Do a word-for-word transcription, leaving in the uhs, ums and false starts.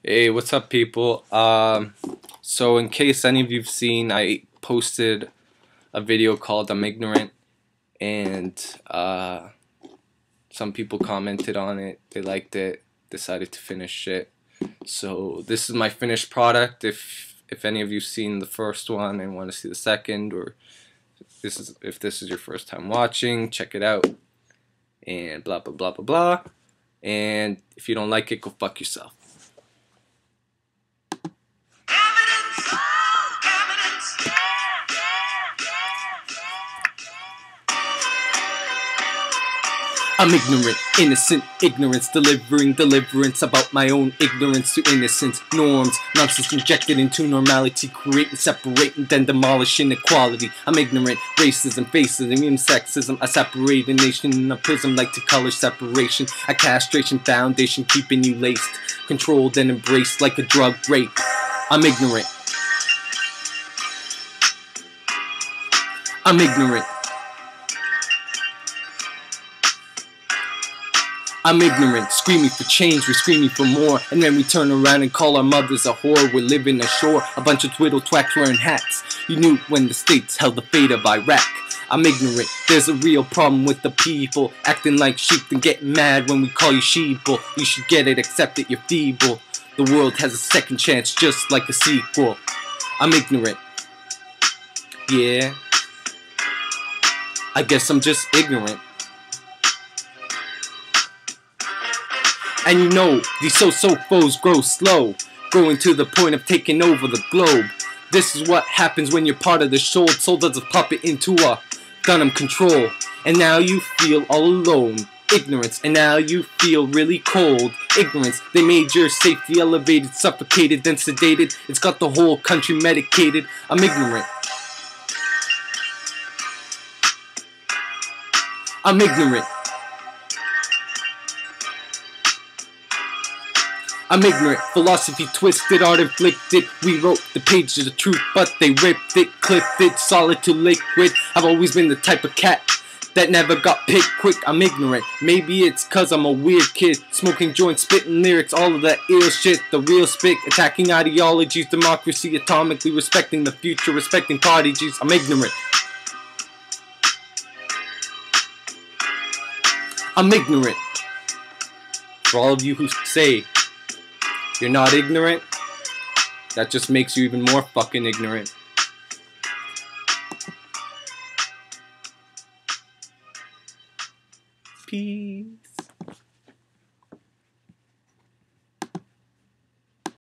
Hey, what's up, people? Um, so in case any of you've seen, I posted a video called "I'm Ignorant," and uh, some people commented on it. They liked it, decided to finish it. So this is my finished product. If if any of you've seen the first one and want to see the second, or this is if this is your first time watching, check it out. And blah blah blah blah blah. And if you don't like it, go fuck yourself. I'm ignorant, innocent, ignorance, delivering deliverance about my own ignorance to innocence, norms, nonsense injected into normality, creating, separating, then demolishing equality. I'm ignorant, racism, facism, even sexism. I separate a nation in a prism like to color separation. A castration foundation keeping you laced, controlled and embraced like a drug rape. I'm ignorant. I'm ignorant. I'm ignorant, screaming for change, we're screaming for more, and then we turn around and call our mothers a whore. We're living ashore, a bunch of twiddle, twaks wearing hats. You knew when the states held the fate of Iraq. I'm ignorant, there's a real problem with the people, acting like sheep and getting mad when we call you sheeple. You should get it, accept it, you're feeble. The world has a second chance just like a sequel. I'm ignorant. Yeah, I guess I'm just ignorant. And you know, these so-so foes grow slow, growing to the point of taking over the globe. This is what happens when you're part of the show, sold as a puppet into a Gunham control. And now you feel all alone, ignorance. And now you feel really cold, ignorance. They made your safety elevated, suffocated, then sedated. It's got the whole country medicated. I'm ignorant. I'm ignorant. I'm ignorant, philosophy twisted, art inflicted. We wrote the pages of truth, but they ripped it, clipped it, solid to liquid. I've always been the type of cat that never got picked quick. I'm ignorant, maybe it's cause I'm a weird kid, smoking joints, spitting lyrics, all of that ill shit. The real spit, attacking ideologies, democracy, atomically respecting the future, respecting prodigies. I'm ignorant. I'm ignorant. For all of you who say you're not ignorant, that just makes you even more fucking ignorant. Peace.